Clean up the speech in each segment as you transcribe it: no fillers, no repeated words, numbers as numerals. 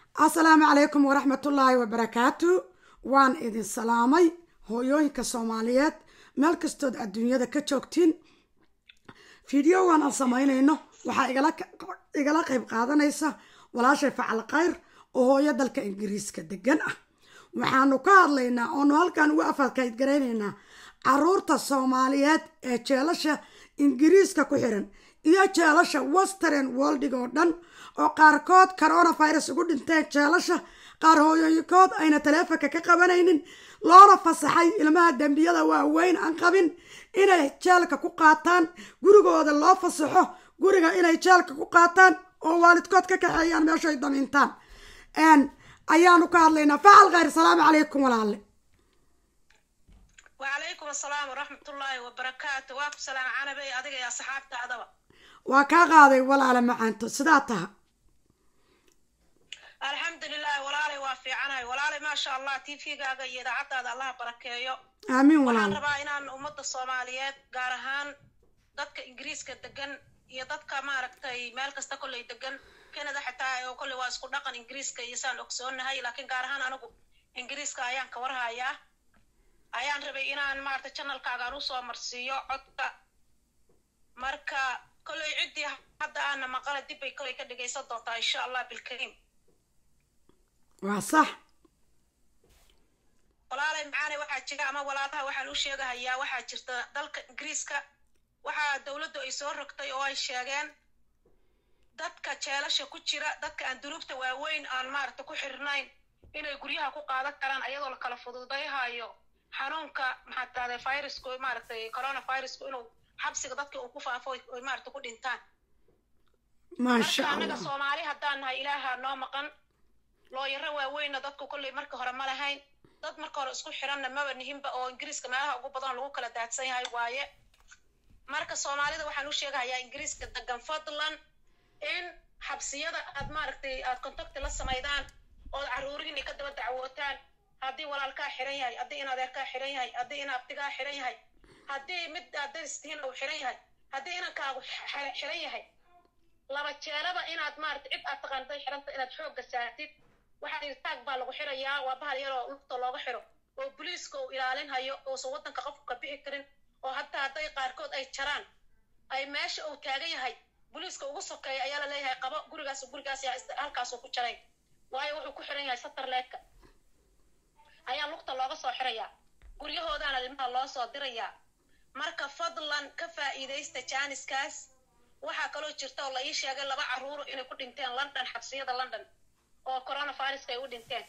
السلام عليكم ورحمة الله وبركاته. وان إذن سلامي هويوينك الصوماليات مالكستود الدنيا دا كتشوكتين فيديو وانا سماينينو وحا إيقالا قيب قادانيسا ولا شي فعل قير وهويا دالك إنجريسكا دقان وحانو كهادلينا اونو هالكان وقفاد كايد قرينينا عرورتا الصوماليات ee jeelasha ingiriiska ku xiran iyo jeelasha western world oo dhan oo qaarkood coronavirus ugu dhinteen jeelasha qaar hooyooyinkood ayna taleefanka ka qabanaynin loona fasaxay ilmaha dambiyada waaweyn aan qabin inay jeelka ku qaataan gurigooda loo fasaxo guriga inay jeelka ku qaataan oo waalidkood ka kaxeeyaan meesha ay damiintaan ayaanu ka hadlaynaa facal khayr salaamu calaykum walaalle وعليكم السلام ورحمة الله وبركاته. واكم سلام عنبي أديك يا صحابتي عدوى. وكاغادي ولا على معنته سداتها. الحمد لله ولا لي وافي عنها ولا لي ما شاء الله تيفي قاعد يدعى الله بركيه. آمين ولا. وأنا ربعنا أمة الصوماليات قارهان ضدك إنجليز كدقن يضدك ما ركتي مالك استقل يدقن كندا حتى وكل واسكو نقن إنجليز كيسان أكسون هاي لكن قارهان أنا إنجليز كأيان كورها يا. ayaan rabay inaan maarta channelkaaga u soo marsiyo codka marka kulay cidii hadda aan maqala dib ay kulay ka dhageysan doontaa insha Allah bil kariim waa sax walaalay macaane waxa jira ama walaalaha waxaan u sheegayaa waxa jirta dalka Ingiriiska waxa dawladdu ay soo rogtay oo ay sheegeen dadka jeelasha ku jira dadka aan duruubta waaweyn aan maarta ku xirnayn inay guryaha ku qaadan karaan ayadoo la kala fududeeyayo xanuunka maxaa virusku maartay coronavirusku inuu xabsiga dadka uu ku faafo oo maartay ku dhintaan ma sha Allah anaga Soomaali hadaan nahay ilaaha noo maqan loo yara waaweyn dadku kulli marka hore ma lahayn dad marka hore isku xiranna ma wanihinba oo Ingiriiska meelaha ugu badan lagu kala daadsan yahay waaye marka Soomaalida waxaan u sheegayaa Ingiriiska dagan fadlan in xabsiyada aad maartay aad contact la sameeyaan oo caruuriin ka daba dacwootaan haddii walaalka xiran yahay haddii in adeerka xiran yahay haddii in abtiga xiran yahay haddii mid adeersiin uu xiran yahay haddii inankaagu xiran yahay laba jeelaba inaad maartay cid aad taqaantay xiranta inaad xoogga saartid waxa irtaag baa lagu xirayaa waa bahal yar oo lugta looga xiro oo booliiska uu ilaalin hayo oo soo wadanka qofka ka bixi karin oo hataa haday qaarkood ay jaraan ay meesha uu taagan yahay booliiska ugu sokeeyo ayaa la leeyahay qabo gurigaas halkaas uu ku jaray waayo wuxuu ku xiran yahay satar leedka ayaa lugta looga soo xirayaa guryahoodana ilmaha loo soo dirayaa marka fadlan ka faa'iideysta jaaniskaas waxa kale oo jirta oo la ii sheegay laba caruur inay ku dhinteen London xabsiyada London oo coronavirus ay u dhinteen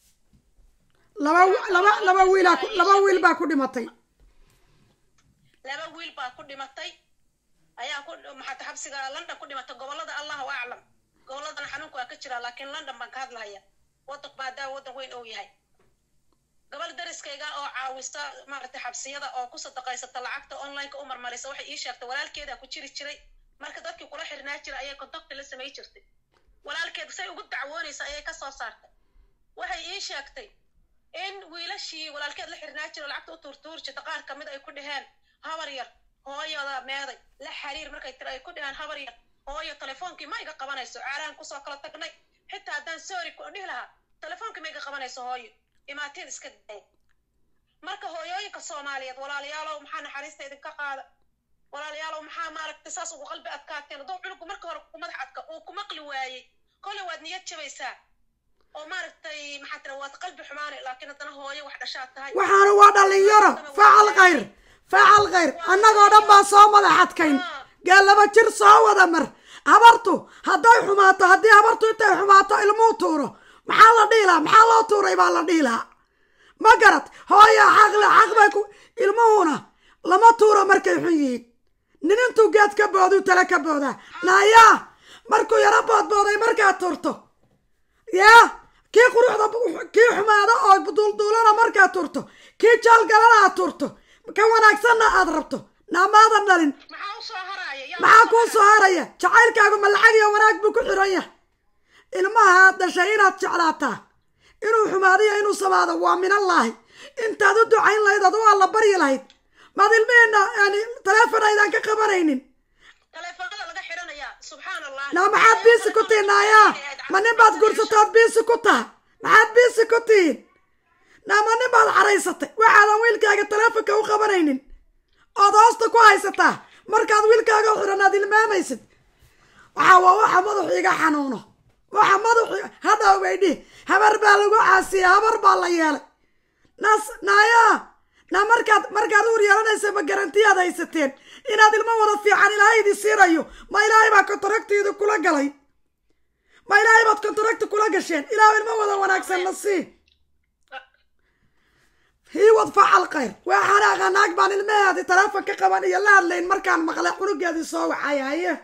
laba wiil baa ku dhimatay ayaa ku maxaa xabsiga London ku dhimatay gobolada Allahu a'lam goboladana xanuunku waa ka jira laakiin London baan ka hadlayaa wadanka maadaama wadan weyn uu yahay gobol dariskayga oo caawista maartay xabsiyada oo ku sadaqaysata lacagta online-ka u marmaraysa waxay ii sheegtay walaalkeeda ku jiri jiray marka dadkii kula xirnaa jiray ayay contact la sameey jirtay walaalkeeda say ugu dacwoonaysa ayay ka soo saartay waxay ii sheegtay in wiilashii walaalkeed la xirnaa jiray lacagta u turtuur jirtay qaar kamid ay ku dhaheen habar yar hooyada meeday la xiriir markay tiri ay ku dhaheen habar yar hooyo telefoonkii ma iga qabanayso caalaan ku soo kala tagnay xitaa hadaan sorry ku dhihi lahaa telefoonkii ma iga qabanayso hooyo imaateen iska day marka hooyooyinka Soomaaliyeed walaalayaalow maxaa naxariista idinka qaada walaalayaalow maxaa maaragtay saas ugu qalbi adkaateen doo cunug marka hore ku madax adka oo ku maqli waayay kale waad niyad jabaysaa oo maaragtay maxaa tira waad qalbi xumaan laakiin hadana hooyo wax dhashaa tahay waxaana waa dhalinyaro facal khayr annagoo dhan baa soo madax adkayn gaalaba jir soo wada mar habartu hadday xumaato haddii habartu intay xumaato ilmuhu tuuro maxaa la dhiilaa maxaa loo tuuray baa la dhiilaa ma garad hooya xaq bay ku ilmuhuna lama tuuro markay xun yihiin nin intuu geed ka boodu tala ka boodaa naayaa markuu yaro boodbooday markaad turto yaa kii quruxda kii xumaada oo duulduulana markaad turto kii jaalgalana aad turto ka wanaagsanna aad rabto naamaadan dhalin maxaa kuu soo haraya jacaylkaagu ma lacag iyo wanaag buu ku xiran yahay ilmaha dhashay inaad jeclaataa inuu xumaadiyo inuu samaado waa min allaahi intaad u ducayn lahayd adu waa la baryi lahayd maad ilmiheenna yani taleefon aydaan ka qabanaynin taleefonada laga xiranaya subxaan allah naa maxaad biisi ku tiinaayaa ma nin baad guursatood biisi ku taha maxaad biisi ku tihiin nama nin baad xaraysatay waxaadan wiilkaaga taleefonka u qabanaynin ood hoosta ku haysataa markaad wiilkaaga xiran aad ilmaamaysid waxa madaxu iga xanuuno waxa madaxu hadhow bay dhihi habar baa lagu caasiya habar baa la yeelay naayaa markaad uur yeelanaysa ma garantiyaad haysateen inaad ilmo wada fiican ilaahay idin siinayo ma ilaahay baa kontaragtiida kula galay ma ilaahay baad kontaragti kula gasheen ilaahu ilmo wada wanaagsan la sii hiiwad facal khayr waa xanaaqa naag baan ilmaheedii taleefon ka qaban iyo la hadlayn markaan maqlay cunugeedii soo wacay haye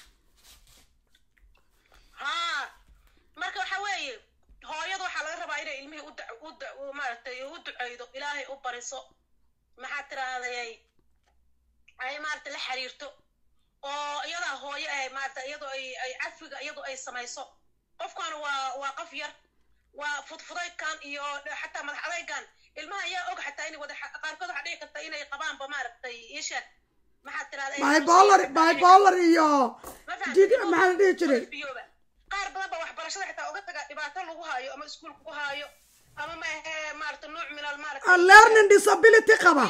marka waxa weeye hooyada waxaa laga rabaa inay ilmihii maaragtay u duceydo ilaahay u bariso maxaa tiraahday ay maaragtay la xiriirto oo iyadaa hooyo ahay maaragtay iyadoo ay cafiga iyadoo ay samayso qofkan waa qof yar waa fudfudaydkan iyo xataa madax adaygan ilmaha ayaa og xataa inay wada qaarkood waxaa dhici karta inay qabaanba maaragtay isheeg maxaa tiraahday bipolar iyo maxaa la dhihi jiray qaar badan ba waxbarashada xitaa uga taga dhibaato lagu haayo ama iskuul kugu haayo ama maaragtay nooc min al maaragtay learning disability qaba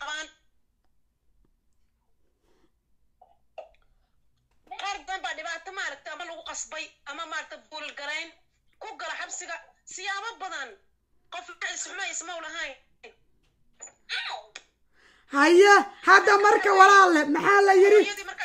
qaar badan baa dhibaato maaragtay ama lagu qasbay ama maaragtay buulal garayn ku gala xabsiga siyaabo badan qof isxuma ismaw lahayn haye hadda marka walaalle maxaa la yiri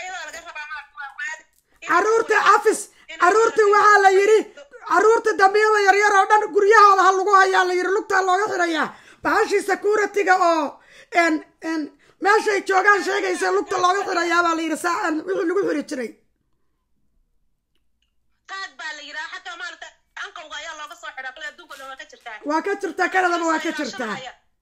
caruurta afis caruurta waxaa la yiri caruurta dambiyada yaryar oo dhan guryahooda ha lagu hayaa la yiri lugtaa looga xirayaa bahashii security-ga oo meeshay joogaan sheegaysa lugta looga xirayaa baa la yiri saacan wixii lagu xiri jiray qaad baa la yiraa xataa maarta anqowga ayaa looga soo xiraa kale adduunka dhan waa ka jirtaa kanadaba waa ka jirtaa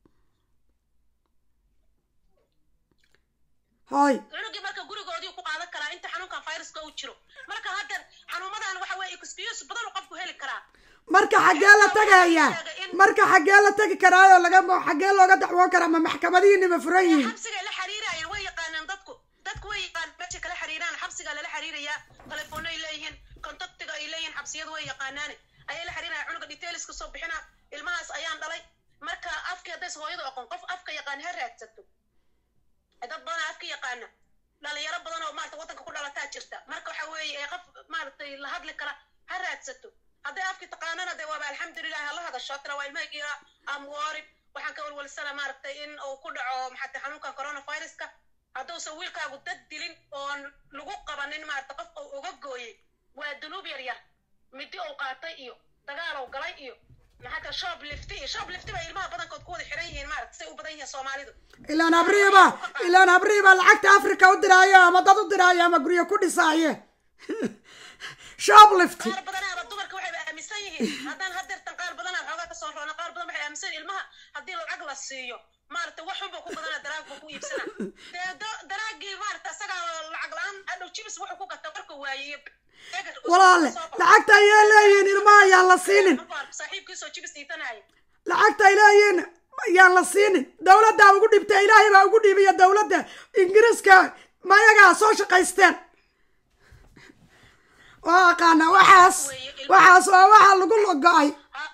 هاي عنقي مركا غوريغودي ku qaadan kara inta xanuunkan viruska uu jiro marka hadda xanuumadan waxa way excuse badan oo qofku heli kara marka xagee la tagaya marka xagee la tagi karaayo laga xagee looga dacwoon karaa ma maxkamadiina ma furan yihiin xabsiga la xiriiraya way yaqaanaan dadku way yaqaan meesha kala xiriiraan xabsiga la xiriiraya telefoonay leeyihiin contactiga ay leeyihiin xabsiyadu way yaqaanaan ay la xiriiraya cunuga details ka soo bixina ilmahaas ayaan dhalay marka afka haday hooyadu aqoon qof afka yaqaan ha raadsato dad badan afka yaqaana dhalinyaro badan oo maarta wadanka ku dhalataa jirta marka waxa weeye qof maartay la hadli kara ha raadsato haday afka taqaanana de waa alxamdulillah Allah hada shatra waa ilmaha am warib waxaan ka walwalsana maartay in uu ku dhaco maxaa xanuunka coronavirus-ka haduu soo wiilkaagu dad dilin oo lagu qabanin maarta qof uu uga gooyay waa dunuub yar yar midi uu qaatay iyo dagaal uu galay iyo maxaa shoplifti ba ilmaha badankood ku wada xiran yihiin maarta say u badan yihiin Soomaalidu ilaan abriiba lacagta Afrika u diraayo ama dad u diraayo ama guriga ku dhisaaye shoplift qaar badan ama dumarka waxay aaminsan yihiin haddaan hadeertan qaar badan xoogaa ka soo roona qaar badan waxay aaminsan ilmaha haddii lacag la siiyo maarta wax xun ba ku badana daraag ku iibsana daraagii maarta asaga lacag la'aan adhow jibis wuxuu ku gataa marka waaye walaale lacagta ayaa leeyihiin ilmaha ayaan la siinin saaxiibkiisoo jibis iitanaya lacagta ay leeyihiin ayaan la siinin dowladdaa ugu dhibtay ilaahay baa ugu dhiibaya dowladda ingiriiska mayagaa soo shaqaysteen waa aqaana waxaas waa waxa lagu go-ay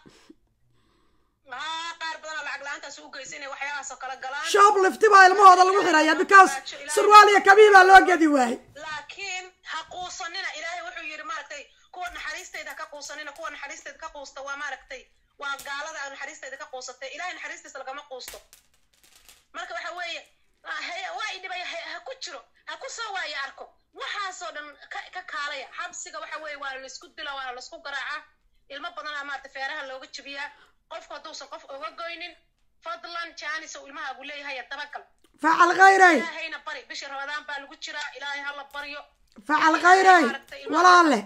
shoplifti baa ilmahooda lagu xiraya because surwaal iyo kabii baa loo gedi waayey laakiin ha quusanina ilaahay wuxuu yiri maaragtay kuwa naxariisteeda ka quusanina kuwa naxariisteeda ka quusta waa maaragtay waa gaalada aan naxariisteeda ka quusatay ilaahay naxariistiisa lagama quusto marka waxa weeye waa idibay ha ku jiro ha ku soo waayo arko waxaasoo dhan ka kaalaya xabsiga waxa weeye waa la isku dila waa la isku garaaca ilmo badan maaragtay feeraha looga jabiyaa qofku hadduusan qof uga goynin fadlan jaanis oo ilmaha ugu leeyahay tabakkal facal khayray ilaahayna bari bishii ramadaan baa lagu jiraa ilaahay ha la baryo facal khayray walaale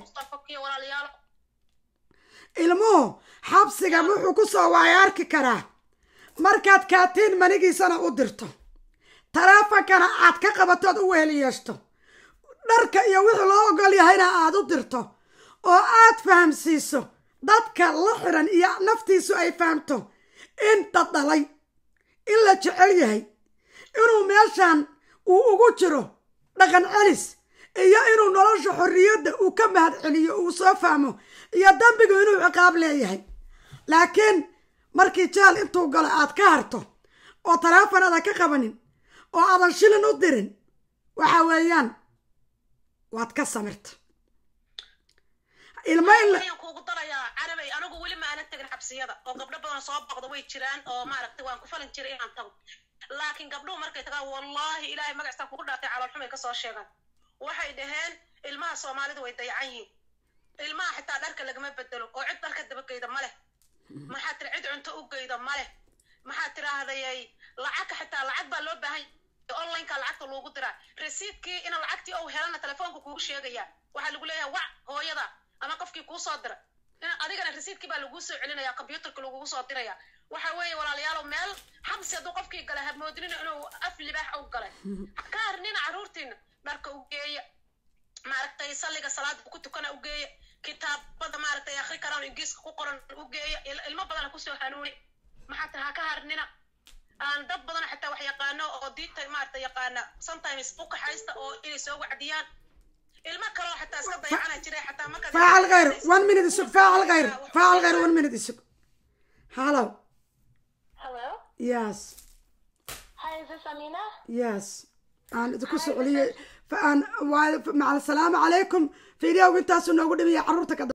ilmuhu xabsiga wuxuu ku soo waaya arki karaa markaad kaatiin manigiisana u dirto taleefonkana aad ka qabatood u wehel yeeshto dharka iyo wixii loo ogol yahayna aad u dirto oo aad fahamsiiso dadka la xiran iyo naftiisu ay fahamto in dad dhalay in la jecel yahay inuu meeshan uu ugu jiro dhaqan celis iyo inuu nolosha xorriyadda uu ka mahad celiyo uu soo fahmo iyo dambigu inuu ciqaab leeyahay laakiin markii jeel intuu galo aad ka harto oo taleefon aadan ka qabanin oo aadan shilin u dirin waxa weeyaan waad ka samirta waxaan kuugu darayaa carabay anigu weli ma aanan tagin xabsiyada oo gabdho badan soo boqdo way jiraan oo maaragtay waan ku falin jiray inaan tago laakiin gabdhuhu markay tagaan wallaahi ilaahay magaciisa kugu dhaatay caloolxumay kasoo sheegaan waxay dhaheen ilmaha soomaalida way dayacan yihiin ilmaha xitaa dharka lagama bedelo oo cid dharka dabageyda ma leh maxaa tiri cid cunto u geyda ma leh maxaa tirahdayay lacagka xitaa lacag baa loo baahan online-ka lacagta loogu diraa resiidkii ina lacagtii ou helana telefoonka kugu sheegaya waxaa lagu leeyahay wac hooyada ama qofkii kuu soo dira adigana resiidkii baa laguu soo celinaya computerka lagugu soo diraya waxa weeye walaalayaalow meel xabsi hadduu qofkii galay hamoodinina inuu af libaax u galay ka harnina carruurtiina dharka u geeya maaragtay salliga salaada ku tukana u geeya kitaabada maaragtay akhri karaan ingiriiska ku qoran u geeya ilmo badana kusoo hanuuni maxaa taha ka harnina aan dad badan xitaa wax yaqaano oo diinta maaragtay yaqaana sometimes u kaxaysta oo inay soo wacdiyaan ilmo kaloo xitaa iska dayacana jiray xitaa marka فاعل غير 1 minute isug فاعل غير 1 minute isug hello yes hi is this Amina yes aan idinku soo celiyay فان مع السلامة عليكم فيديو intaas noogu dhimiyay carruurta